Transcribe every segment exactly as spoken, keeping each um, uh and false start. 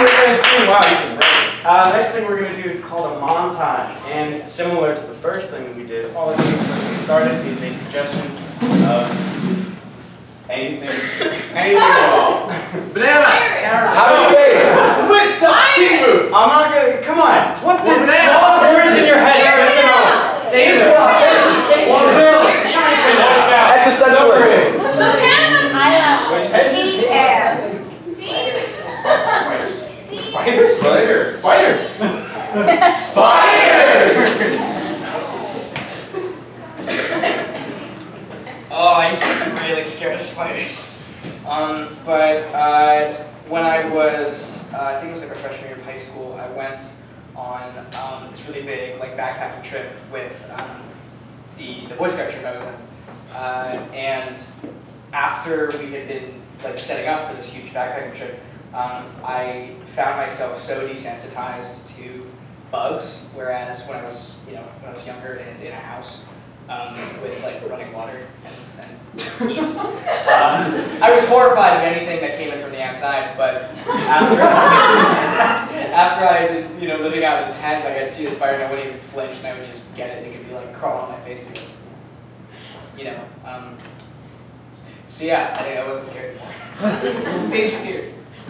we're going to do, wow, you can write. Uh, next thing we're going to do is called a montage. And similar to the first thing that we did, all it takes for us to get started is a suggestion of anything, anything at all. Banana! Outer space! With the T-move! I'm not going to, come on. What the? Banana! All the words in your head. Banana! Say it. One, two, that's just that's what we're doing. Spiders. Spiders. Spiders. Spiders. Spiders. Oh, I used to be really scared of spiders. Um, but uh, when I was, uh, I think it was like a freshman year of high school, I went on um, this really big like backpacking trip with um, the the Boy Scout troop I was in. Uh, and after we had been like setting up for this huge backpacking trip, um, I found myself so desensitized to bugs. Whereas when I was, you know, when I was younger and in a house um, with like running water and, and heat, uh, I was horrified of anything that came in from the outside. But after after I had been, you know, living out in a tent, like I'd see a spider and I wouldn't even flinch, and I would just get it, and it could be like crawl on my face. And, you know, um, so yeah, I, I wasn't scared anymore. Face your fears.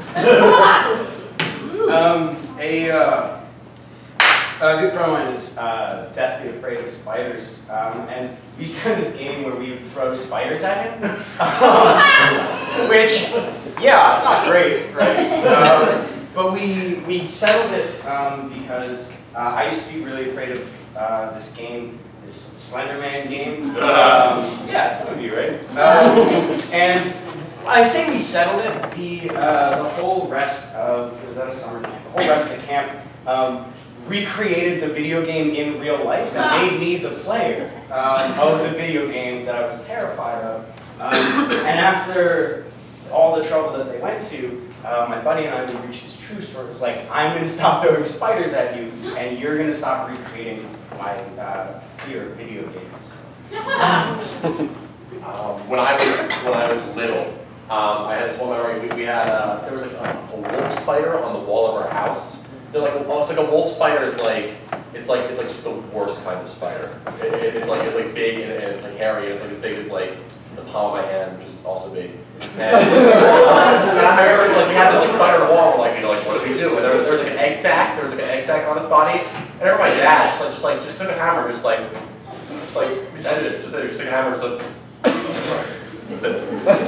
um, a, uh, a good friend of mine is uh, deathly afraid of spiders, um, and we started this game where we would throw spiders at him, which, yeah, not great, right? Um, but we we settled it um, because uh, I used to be really afraid of uh, this game. This Slenderman game. Um, yeah, some of you, right? Um, and I say we settled it. The uh, the whole rest of it was at a summer camp. The whole rest of the camp um, recreated the video game in real life and made me the player um, of the video game that I was terrified of. Um, and after all the trouble that they went to, uh, my buddy and I would reach this truce where it's like, I'm going to stop throwing spiders at you, and you're going to stop recreating my uh, fear of video games. um, when I was when I was little, um, I had this one memory. We, we had uh, there was like a, a wolf spider on the wall of our house. They're like oh, it's like a wolf spider is like it's like it's like just the worst kind of spider. It, it, it's like it's like big and, and it's like hairy and it's like as big as like the palm of my hand, which is also big. And, uh, and I remember so, like we had this like spider on the wall. We're like, you know, like what do we do? And there was there was like an egg sac. There was like an egg sac on his body. And I remember my dad just like just like just took a hammer, just like just, like just ended it. Just, just took a hammer, so that's it.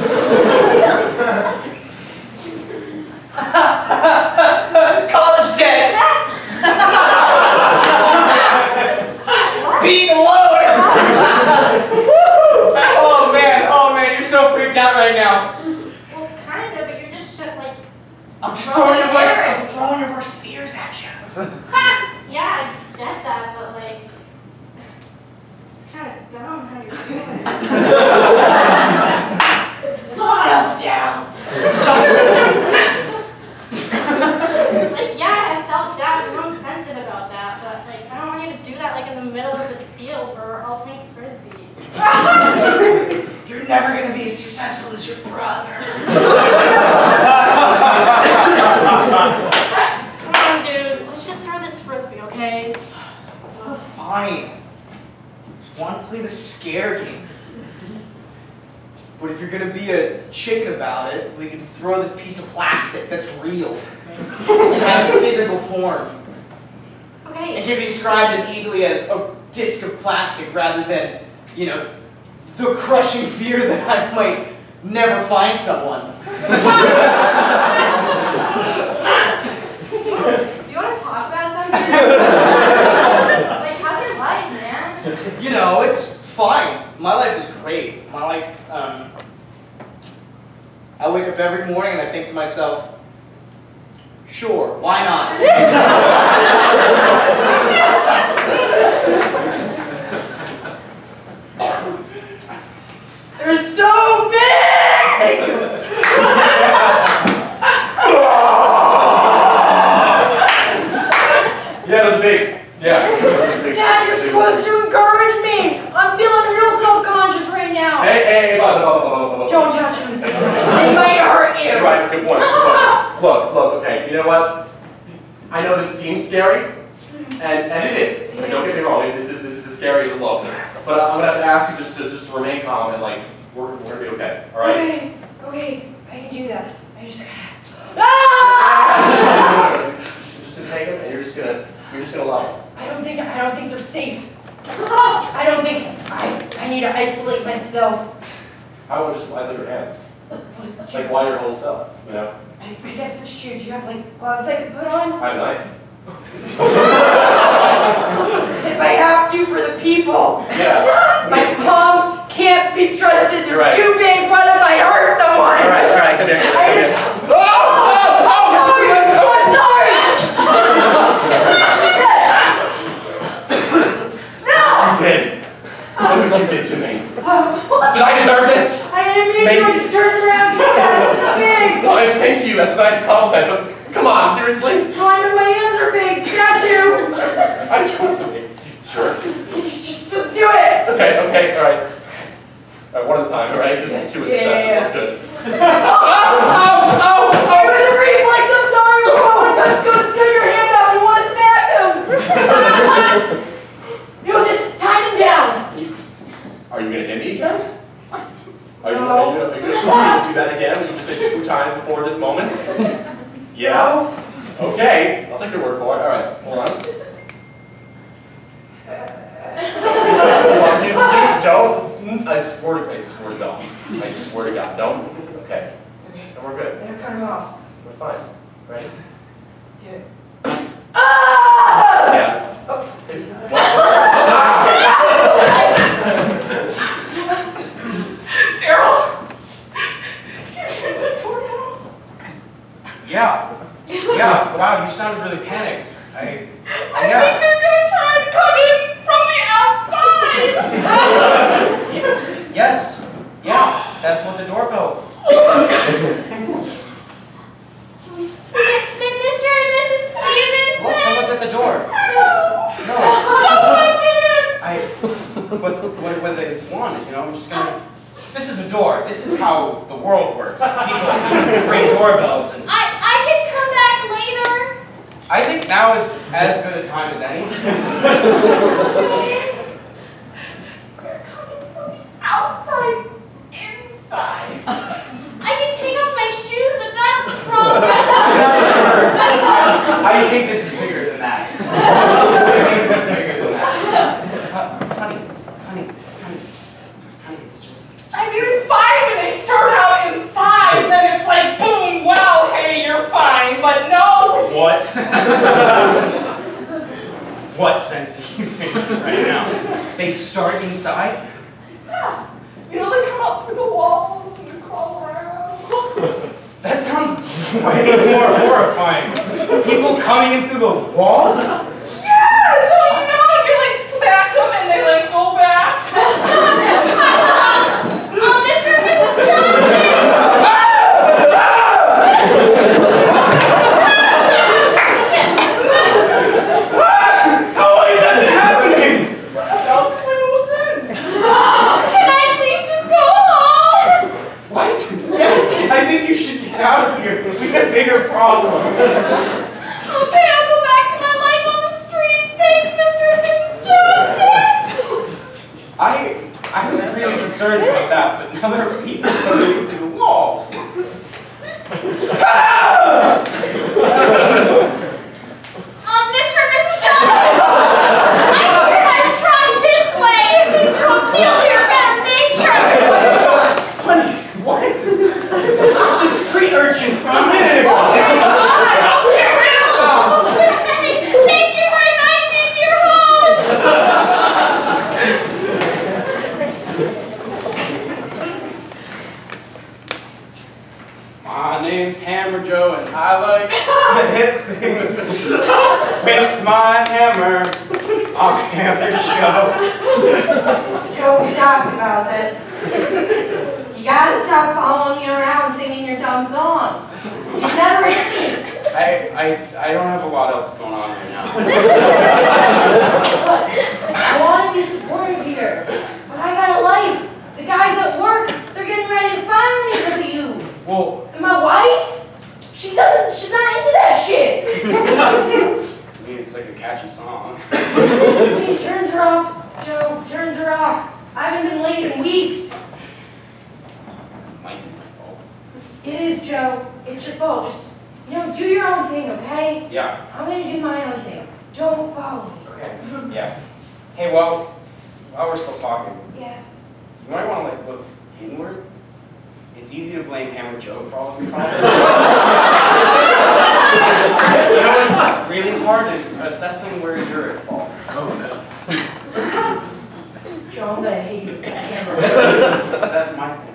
College debt. Being alone. Oh man, oh man, you're so freaked out right now. Well, kind of, but you're just like. I'm just throwing your worst, I'm throwing your worst fears at you. Yeah, I get that, but like, it's kind of dumb how you're doing it. Self-doubt. Like, yeah, I have self-doubt. I'm sensitive about that, but like, I don't want you to do that like in the middle of the field where we're all playing frisbee. You're never gonna be as successful as your brother. Come on, dude. Let's just throw this frisbee, okay? Fine. Just want to play the scare game. But if you're gonna be a chicken about it, we can throw this piece of plastic that's real. It has a physical form. Okay. It can be described as easily as a disc of plastic rather than, you know, the crushing fear that I might never find someone. Do you want to talk about something? Like, how's your life, man? You know, it's fine. My life is great. My life, um, I wake up every morning and I think to myself, sure, why not? They're so big! Yeah, it was big. Yeah. It was big. Dad, you're supposed to encourage me. I'm feeling real self-conscious right now. Hey, hey, hey, blah, blah, blah, blah, blah, blah. Don't touch him. It might hurt you. Right, it's a good point, it's a good point. Look, look, okay, you know what? I know this seems scary, and, and it is. It Like, don't is. get me wrong, this is, this is as scary as it looks. But I'm gonna have to ask you just to, just to remain calm and like, we're, we're gonna be okay, alright? Okay, okay, I can do that. I just gotta. Ah! Just to take them, and you're just gonna, you're just gonna love them. I don't think I don't think they're safe. I don't think I I need to isolate myself. I would just isolate your hands. Like, why your whole self, you know? I, I guess it's true. Do you have like gloves I could put on? I have a knife. If I have to for the people. Yeah. My palms can't be trusted. They're You're right. too big. What if I hurt someone? Alright, alright, come here, come here. Oh, oh, oh, I'm sorry. No. You did. Look what you did to me. Oh, Did I deserve this? I didn't mean Maybe. to. I just turned around. You guys are big. Well, thank you, that's a nice compliment, but come on, seriously? No, I know my hands are big. Got you. I don't. Sure. Just, just, just do it. Okay, okay, alright. Alright, one at a time, alright? This is two is Yeah, excessive, yeah, let's do it. Oh, oh, oh, oh, it was a reflex. I'm sorry. Oh, go, go, just get your hand up. You want to smack him. No, just tie them down. Are you gonna hit me again? Are you, No. are you, are you gonna do that again? You just did two times before this moment? Yeah? Okay, I'll take your word for it. Alright, hold on. Hold on, you, you don't. I swear to I swear to God. I swear to God, don't. Okay. And we're good. I'm gonna cut him off. We're fine. Ready? Yeah. Ah! Yeah. Oh. It's Daryl! Did you hear the tornado? Yeah. Yeah. Wow, you sounded really panicked. I. I Yeah. think they're gonna try to come in from the outside! Yes. Yeah. That's what the doorbell. Mister and Missus Stevenson? Look, someone's at the door. No! No. Don't let them in! I. But what, what do they want? You know, I'm just gonna. This is a door. This is how the world works. People ring doorbells and. I, I can come back later. I think now is as good a time as any. They're coming from the outside, inside. I can take off my shoes if that's the problem. I think this is bigger than that. I think this is bigger than that. Uh, honey, honey, honey, honey, it's just. I mean, it's fine when they start out inside, then it's like, boom, wow, hey, you're fine, but no. What? What sense are you making right now? They start inside? Yeah. You know, they come up through the walls and they crawl around. That sounds way more horrifying. People coming in through the walls? Yeah, until you know, you like smack them and they like go back. Oh, Mister and Missus Johnson! How is that happening? Now since I moved in. Can I please just go home? What? Yes, I think you should get out of here. We have bigger problems. Okay, I'll go back to my life on the streets. Thanks, Mister and Missus Johnson. I I was really concerned about that, but now there are people coming through the walls. Um, Mister and Missus Johnson, I figured I'd try this way. It seems to appeal to your better nature. Honey, what? It's the street urchin from a minute ago. Hey, thank you for inviting me into your home. My name's Hammer Joe, and I like to hit things with my hammer on every show. Joe, we talked about this. You gotta stop following me around singing your dumb songs. You've never hit me. I, I, I don't have a lot else going on right now. Look, I want to be supportive here, but I got a life. The guys at work, they're getting ready to fire me because of you. Well, And my wife, is, Joe. It's your fault. Just, you know, do your own thing, okay? Yeah. I'm gonna do my own thing. Don't follow me. Okay. Yeah. Hey, well, while we're still talking, Yeah. you might want to like look inward. It's easy to blame Hammer Joe for all of your problems. You know what's really hard is assessing where you're at fault. Oh no. Joe, I'm gonna hate you. That's my thing.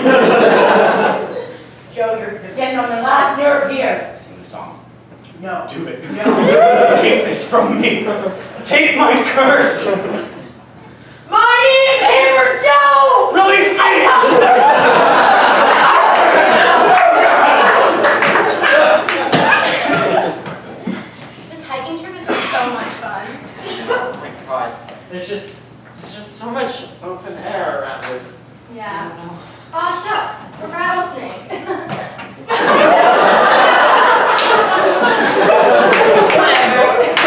Joe, you're, you're getting on my last nerve here. Sing the song. No. Do it. No. Take this from me. Take my curse. My name's Hammer Joe! Release me! This hiking trip has been so much fun. Oh my god. There's just there's just so much open air around this. Yeah. Aw, shucks, a rattlesnake. Whatever.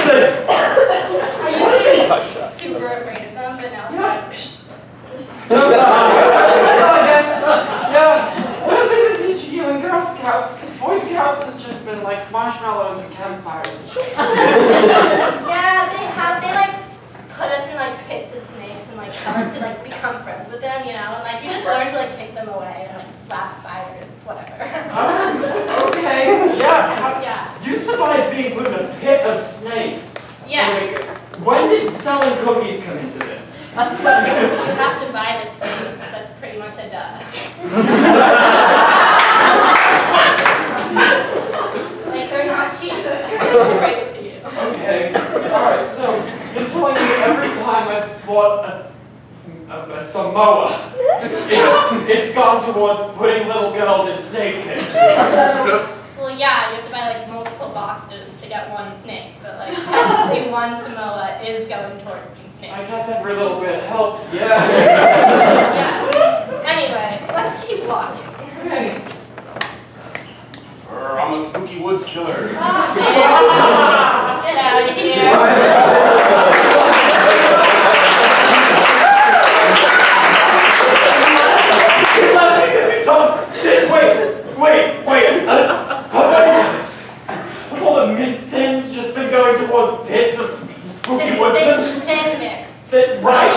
I used to be super afraid of them, but now it's like, Well, I guess, yeah. What have they been teaching you in Girl Scouts? Because Boy Scouts has just been like marshmallows and campfires and shit. yeah, they have, they like put us in like pits of snakes and like tell us to like become friends with them, you know, and like you just learn to like take them away and like slap spiders, it's whatever. Oh, okay, yeah. How- Yeah. You survived being put in a pit of snakes. Yeah. Like, when did selling cookies come into this? You have to buy the snakes, that's pretty much a duh. Like they're not cheap, to break it to you. Okay. Alright, so you're telling me every time I bought a, a, a Samoa, it's, it's gone towards putting little girls in snake pits. Well, yeah, you have to buy like multiple boxes to get one snake, but like technically one Samoa is going towards some snakes. I guess every little bit helps, yeah. Yeah. Anyway, let's keep walking. Okay. Brr, I'm a spooky woods killer. Oh, man. Get out of here. You left me because you told wait, wait, wait. Uh, have all the mint thins just been going towards pits of spooky Thin, woodsmen? thin, thin mix. Fit right.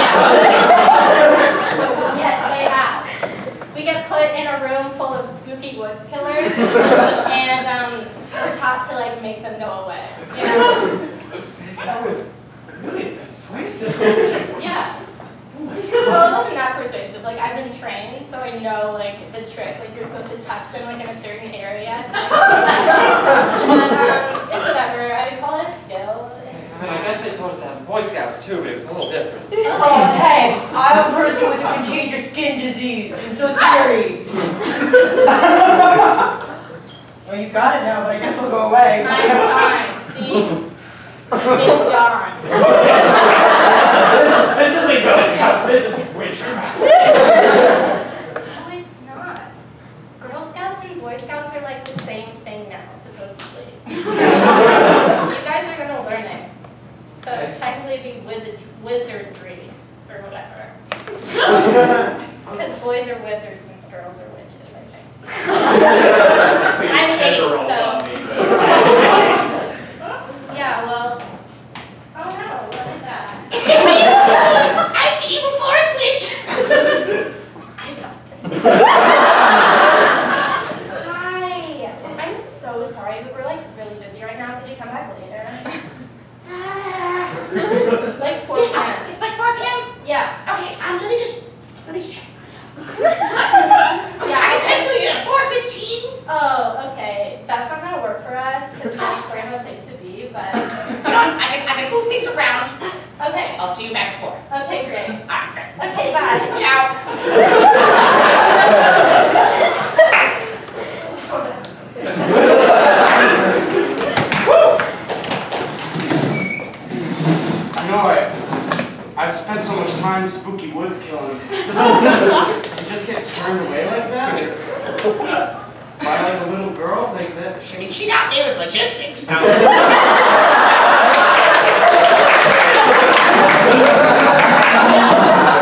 Yes, they have. We get put in a room full of spooky woods killers, and um, we're taught to like make them go away. You know? That was really persuasive. Yeah. Well, it wasn't that persuasive. Like I've been trained, so I know like the trick. Like you're supposed to touch them like in a certain area. To, but um, it's whatever. I call it a skill. I mean, I guess they taught us that in Boy Scouts too, but it was a little different. Oh, hey, I'm a person with a contagious skin disease. I'm so scary. Well, you've got it now, but I guess I'll go away. I'm fine. See? It's gone. this, this isn't Girl Scouts, this is witchcraft. No, it's not. Girl Scouts and Boy Scouts are like the same thing now, supposedly. You guys are gonna learn it. So technically it'd be wizard wizardry or whatever. Because boys are wizards and girls are witches, I think. I'm eight, so. Yeah, well. Oh no, look at that. I'm the evil forest witch. I got this. Hi. I'm so sorry, but we're like really busy right now. Could you come back later? Like four P M It's like four P M? Yeah. Okay, um, let me just, let me just check. Yeah. I can pencil you at four fifteen. Oh, okay. That's not gonna work for us because we sort of have a place to be, but Hold on, I can, I can move things around. okay. I'll see you back at four. Okay, great. Alright, great. Okay, bye. Ciao. You know, I, I've spent so much time spooky woods killing. You just get turned away like that? By like a little girl like that? I mean, she got me with logistics.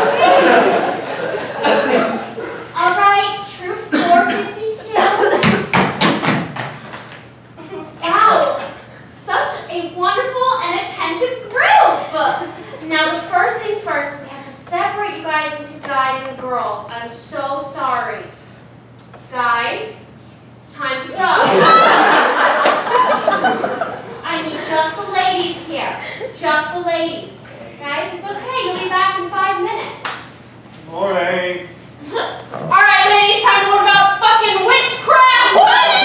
All right, troop four fifty-two. sorry. Guys, it's time to go. I need just the ladies here. Just the ladies. Guys, it's okay. You'll be back in five minutes. Alright. Alright, ladies, time to learn about fucking witchcraft!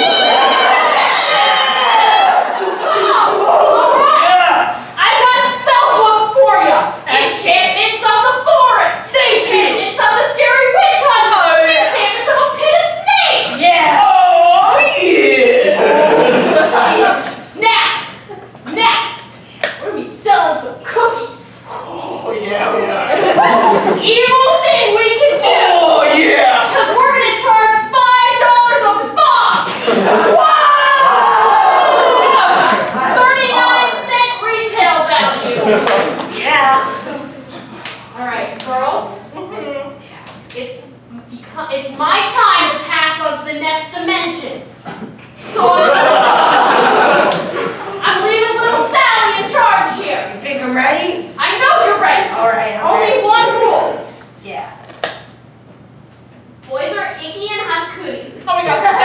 Alright! I've got spell books for you! Enchantments of the forest! Enchantments of the scary witch hunt! Enchantments of a pit of snakes! Yeah! Oh, yeah! Now! Now! We're gonna be selling some cookies! Oh, yeah, we are. Evil thing we can do! Oh, yeah! Because we're going to charge five dollars a box! Whoa! thirty-nine cent retail value! Yeah! Alright, girls. It's, beco- it's my time to pass on to the next dimension. So I'm, I'm leaving little Sally in charge here. You think I'm ready? I know you're ready. All right, I'm Only ready. one rule. Yeah. Boys are icky and have cooties. Oh my god, so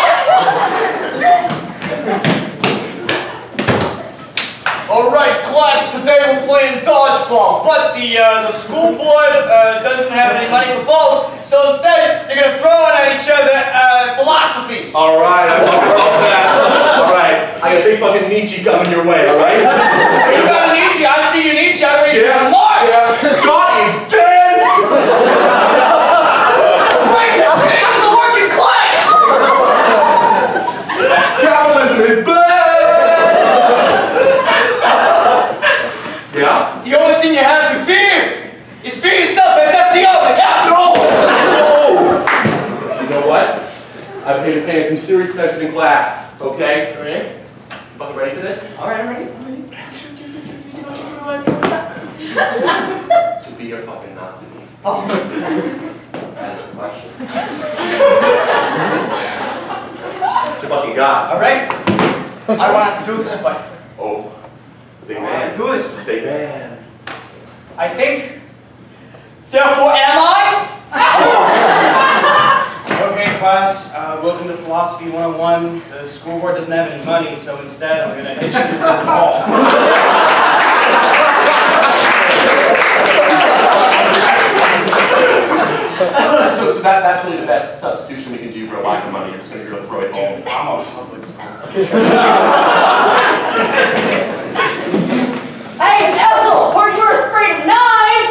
Alright, class, today we're playing dodgeball, but the uh, the school board uh, doesn't have any money for balls, so instead you're gonna throw at each other uh, philosophies. Alright, I fucking love that. Alright, I got a big fucking Nietzsche coming your way, alright? You got a Nietzsche, I see you Nietzsche, I raised Yeah, yeah. Marx! yeah. God is dead! Bring the change to the working class! Capitalism is bad! Yeah? The only thing you have to fear is fear yourself, that's F D O, the council! You know what? I've been paying some serious attention in class, okay? Alright. Fucking ready for this? Alright, I'm ready. I'm ready. To be or fucking not to be? Oh. That's the question. What you fucking got? Alright. I don't have to do this, but Oh, big I want to man. do this. Big man. I think. Therefore, am I? Okay, class. Uh, welcome to Philosophy one oh one. The school board doesn't have any money, so instead I'm going to hit you with this ball. so, so that, that's really the best substitution we can do for a lack of money. You're just going to go throw it home. I'm a public school teacher. Hey, Elsel, weren't you afraid of knives?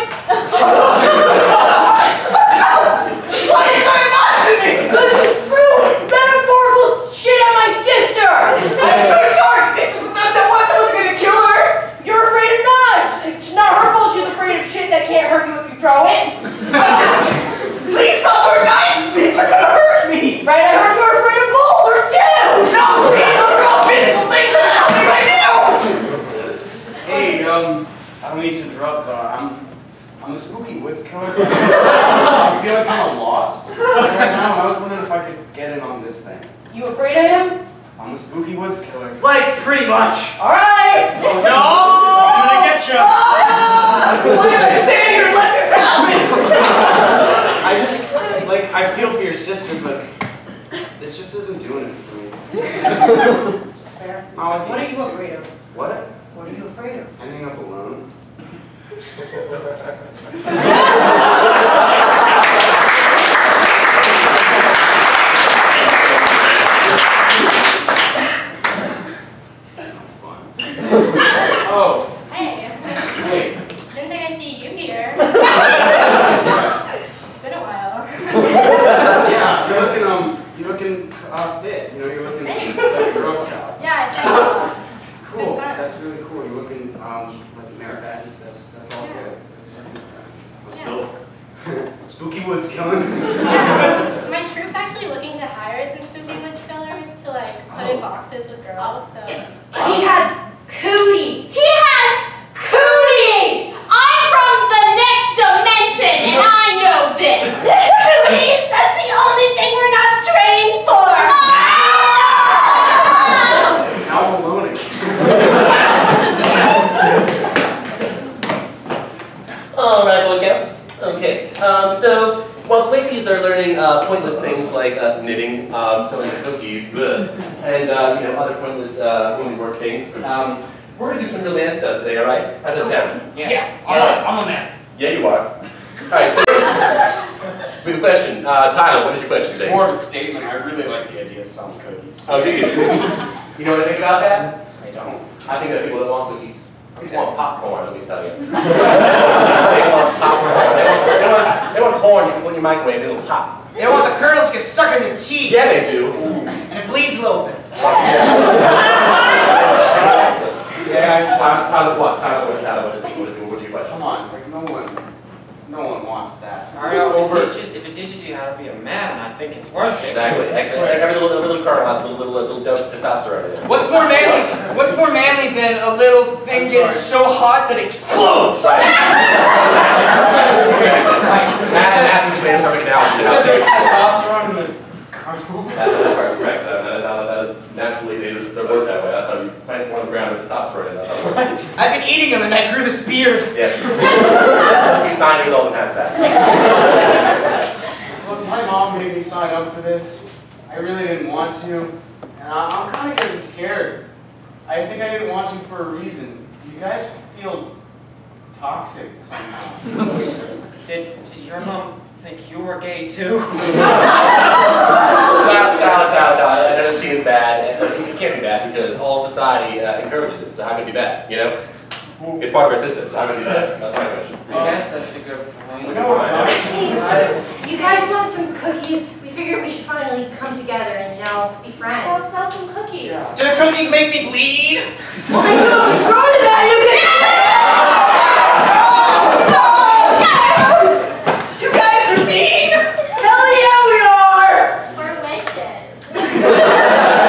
Why are you going on to me? Because you threw metaphorical shit at my sister. I'm so sorry. The, the one that was going to kill her. You're afraid of knives. It's not her fault. She's afraid of shit that can't hurt you if you throw it. Please stop throwing knives. These are going to hurt me. Right, I heard you were afraid of boulders too. No, please, those are all physical things that are happening right now. Hey, um, I don't mean to interrupt, but I'm, I'm a spooky woods killer. I feel like I'm lost right now. I was wondering if I could get in on this thing. You afraid of him? I'm a spooky woods killer. Like, pretty much. All right. Oh, no! I'm gonna get you. Ah! Why did I stay here and let this happen? I just, like, I feel for your sister, but this just isn't doing it for me. Fair. I'll What are you afraid of? What? What are you afraid of? Ending up alone? Oh, Hey, hey. didn't think I'd see you here. It's been a while. Yeah, you're looking, um, you're looking, uh, fit. You know, you're looking like a Girl Scout. Yeah, I think. Cool, that's really cool. You're looking, um, like merit badges. That's, that's all good. That's, that's, I'm still spooky woods killing. Yeah, my troop's actually looking to hire some spooky woods killers to like put in boxes with girls. So He has cootie. He has cooties! I'm from the next dimension, and I know this! cooties, that's the only thing we're not trained for. Now I'm alone again. All right, Boy Scouts. Okay. Um, so while the ladies are learning uh, uh, pointless things like uh, knitting, um, selling cookies, bleh, and uh, you know other pointless uh, women work things. Um, we're gonna do some real man stuff today, all right? How's that sound? Yeah, yeah. I'm, a, I'm a man. Yeah, you are. All right. So, we have a question. Uh, Tyler, what is your question It's today? more of a statement. I really like the idea of selling cookies. Oh, do you? You know anything about that? I don't. I think that people that want cookies, people want popcorn, let me tell you. They want popcorn. They want, they want, they want corn you can put in your microwave, it'll pop. They want the kernels to get stuck in your teeth. Yeah, they do. And it bleeds a little bit. Yeah, Tyler, Tyler, what? Tyler, what? Tyler, what is it? What is it? What's your question? come on, like no one, no one wants that. Mario, if Over- it, teaches, if it teaches you how to be a man, I think it's worth it. Exactly. Excellent. Every little, every little kernel has a little, little, little dose of testosterone in it. What's more manly? What's more manly than a little thing I'm getting sorry. so hot that it explodes? Right. Matt, Matthew made a perfect analogy. You said there's testosterone in the kernels? That's that part's correct. So that is how that is naturally they just they work that way. That's how you plant one on the ground with testosterone in it. That's how it works. I've been eating them and I grew this beard. Yes. He's nine years old and has that. Look, my mom made me sign up for this. I really didn't want to, and I, I'm kind of getting scared. I think I didn't want to for a reason. You guys feel toxic somehow. Did, did your mom think you were gay too? Tyler, Tyler, Tyler, Tyler. I know this scene is bad. and It can't be bad because all society uh, encourages it. So how can it be bad? You know, it's part of our system. So how can it be bad? That's my question. I guess that's a good point. No, it's not. Hey, you guys want some cookies? We figured we should finally come together and, you know, be Sell, friends. sell some cookies. Yeah. Do the cookies make me bleed? I know, you brought it out, you can. You guys are mean! Hell yeah, we are! We're witches.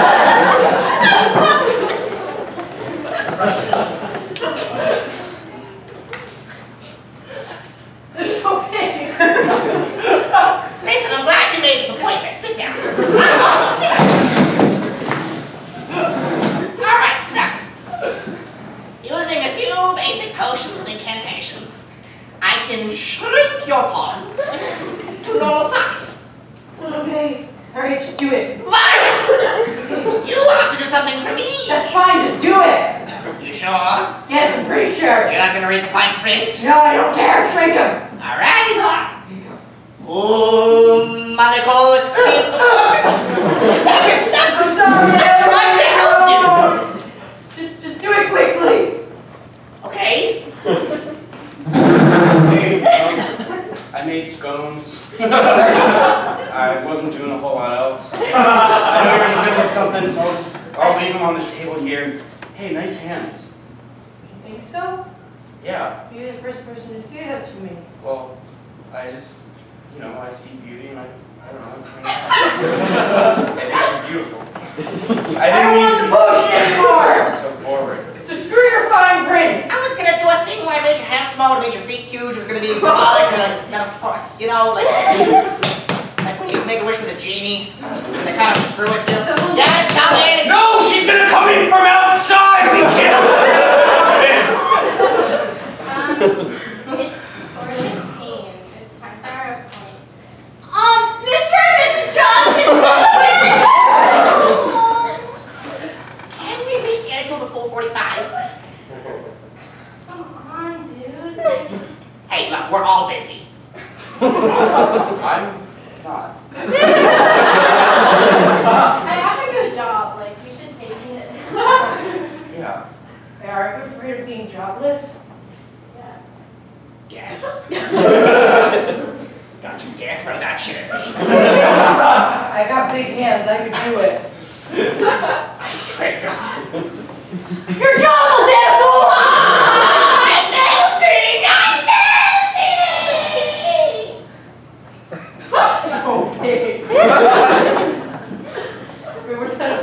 They're so big. Listen, I'm glad you made this appointment. Sit down. All right, so using a few basic potions and incantations, I can shrink your pawns to normal size. Okay, alright, just do it. But you have to do something for me. That's fine, just do it. You sure? Yes, I'm pretty sure. You're not gonna read the fine print? No, I don't care, shrink him. All right. Oh, Monaco, stop it, stop I'm sorry. I'm trying to help you. Just, just do it quickly. Okay. Hey, um, I made scones. I wasn't doing a whole lot else. I know you're in the middle of something, so I'll just I'll leave them on the table here. Hey, nice hands. You think so? Yeah. You're the first person to say that to me. Well, I just, you know, I see beauty and I, I don't know. I think you're beautiful. I I didn't don't mean want to the potion anymore. be so forward. So screw your fine print. I was gonna do a thing where I made your hands small and made your feet huge. It was gonna be symbolic and like, metaphor, you know, like, like when you make a wish with a genie, they kind of screw with you. Yes, come in. No, she's gonna come in from outside. We can't. Um, it's four fifteen. It's time for our appointment. Um, Mister and Missus Johnson, Can we reschedule to four forty-five? Come on, dude. Hey, look, we're all busy. I'm not. I have a good job. Like, you should take it. Yeah. Hey, are you afraid of being jobless? Yeah. Yes. Don't you dare throw that shit at me. I got big hands, I could do it. I swear to God. You're jobless, asshole! I'm melting! I'm melting! So big. If it were that